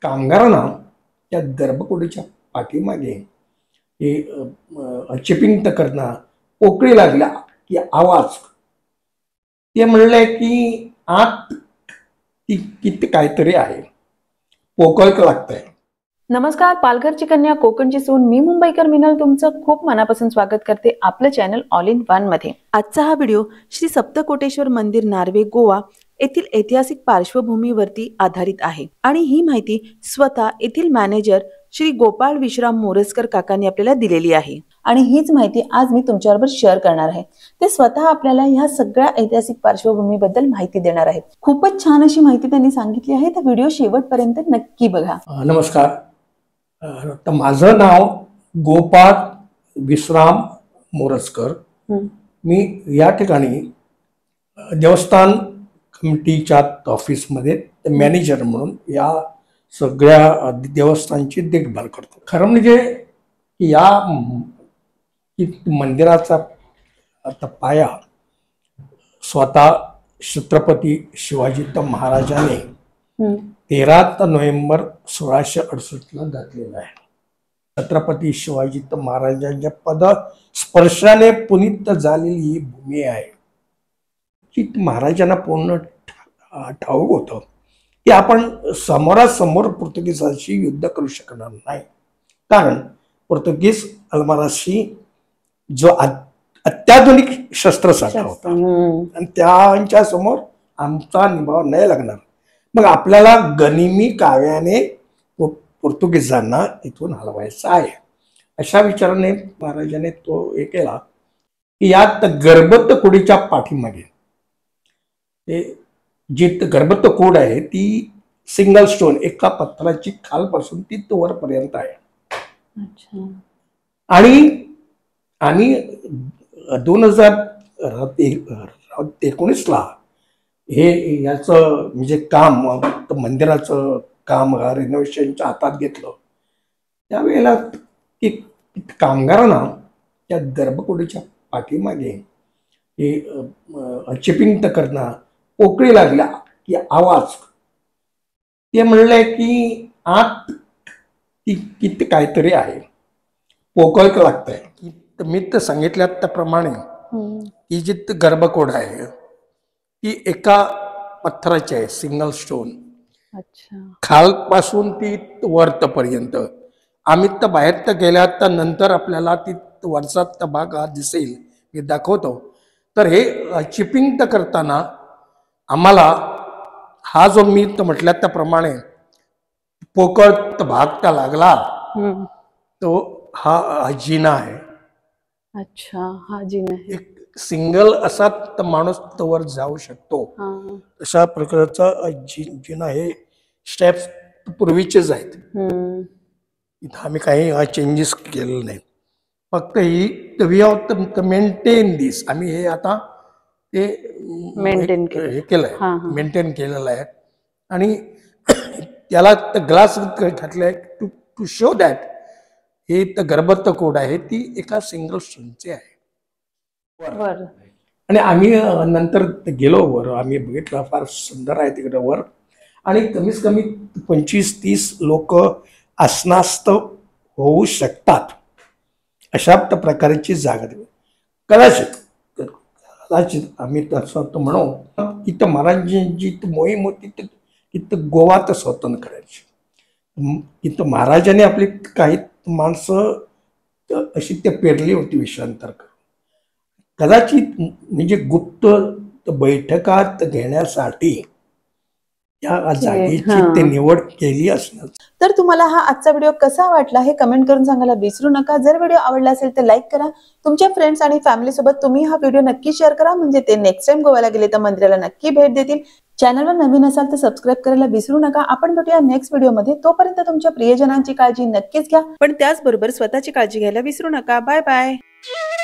कामगारांना त्या गर्भकोडीच्या पाठीमागे हे चिपिंग करणं पोकळी लागल्या की आवाज ते म्हणले की आत किती काहीतरी आहे, पोकळक लागतंय. नमस्कार, पालघरची कन्या कोकणची सून मी मुंबईकर मिनल तुमचं खूप मनापासून स्वागत करते आपलं चॅनल ऑल इन वन मध्ये. आजचा हा व्हिडिओ श्री सप्तकोटेश्वर मंदिर नार्वे गोवा येथील ऐतिहासिक पार्श्वभूमीवरती आधारित आहे आणि ही माहिती स्वतः येथील मॅनेजर श्री गोपाळ विश्राम मोरजकर काकांनी आपल्याला दिलेली आहे आणि हीच माहिती आज मी तुमच्याबरोबर शेअर करणार आहे. ते स्वतः आपल्याला ह्या सगळ्या ऐतिहासिक पार्श्वभूमीबद्दल माहिती देणार आहेत. खूपच छान अशी माहिती त्यांनी सांगितली आहे. तर व्हिडिओ शेवटपर्यंत नक्की बघा. नमस्कार, तर माझं नाव गोपाळ विश्राम मोरजकर. मी या ठिकाणी देवस्थान कमिटीच्या ऑफिसमध्ये मॅनेजर म्हणून या सगळ्या देवस्थानांची देखभाल करतो. खरं म्हणजे या मंदिराचा आता पाया स्वतः छत्रपती शिवाजी महाराजांनी 13 नोव्हेंबर 1668 घातलेला आहे. छत्रपती शिवाजी महाराजांच्या पद स्पर्शाने पुनीत झालेली ही भूमी आहे की महाराजांना पूर्ण ठाऊक होतं की आपण समोरासमोर पोर्तुगीजांशी युद्ध करू शकणार नाही, कारण पोर्तुगीज अलमाराशी जो अत्याधुनिक शस्त्रसाठा होता आणि त्यांच्या समोर आमचा निभाव नाही लागणार. मग आपल्याला गनिमी काव्याने पोर्तुगीजांना इथून हलवायचं आहे. अशा विचाराने महाराजाने तो हे केला की यात गर्भतकोडीच्या पाठीमागे ते जी गर्भत कोड आहे ती सिंगल स्टोन एका पत्थराची खालपासून ती वरपर्यंत आहे. आणि 2019 हे याचं म्हणजे काम मंदिराचं काम रिनोव्हेशनच्या हातात घेतलं. त्यावेळेला कामगारांना त्या गर्भकोडीच्या पाठीमागे हे चिपिंग करणं पोकळी लागल्या की आवाज ते म्हणले की आत किती काहीतरी आहे, पोकळक लागतंय. मी तर सांगितल्या त्याप्रमाणे ही जी गर्भकोड आहे ती एका पत्थराची आहे, सिंगल स्टोन. खालपासून ती वरपर्यंत. आम्ही तर बाहेर तर गेल्या तर नंतर आपल्याला ती वरचा भाग दिसेल, मी दाखवतो. तर हे चिपिंग करताना आम्हाला हा जो मी तर म्हटल्या त्याप्रमाणे पोकळ भाग त्या लागला तो हा जिना आहे. अच्छा, हा जिना आहे. एक सिंगल असा तर माणूस वर जाऊ शकतो. अशा प्रकारचा जिना हे स्टेप्स पूर्वीचेच आहेत. इथं आम्ही काही चेंजेस केलेले नाही. फक्त ही वी हॅव मेंटेन दिस. आम्ही हे आता ते मेंटेन मेंटेन केलेलं आहे आणि त्याला ग्लास घातलाय टू शो दॅट हे तर गर्भत कोड आहे ती एका सिंगल स्टोनची आहे. आणि आम्ही नंतर गेलो वर, आम्ही बघितलं फार सुंदर आहे तिकडे वर. आणि कमीत कमी 25-30 लोक आसनास्त होऊ शकतात अशा प्रकारची जागा. कदाचित आम्ही तसं म्हणू इथं महाराजांची मोहीम होती इथं गोवा तर स्वतंत्र करायची. इथं महाराजांनी आपली काही माणसं अशी ते पेरली होती विषयांतर करून. कदाचित म्हणजे गुप्त बैठकात घेण्यासाठी या जागेची ते निवड केली असणार. तर तुम्हाला हा आजचा व्हिडिओ कसा वाटला हे कमेंट करून सांगायला विसरू नका. जर व्हिडिओ आवडला असेल तर लाईक करा. तुमच्या फ्रेंड्स आणि फॅमिली सोबत तुम्ही हा व्हिडिओ नक्की शेअर करा, म्हणजे ते नेक्स्ट टाइम गोव्याला गेले तर मंदिराला नक्की भेट देतील. चॅनलवर नवीन असाल तर सबस्क्राईब करायला विसरू नका. आपण भेटूया नेक्स्ट व्हिडिओमध्ये. तोपर्यंत तुमच्या प्रियजनांची काळजी नक्कीच घ्या, पण त्याचबरोबर स्वतःची काळजी घ्यायला विसरू नका. Bye bye.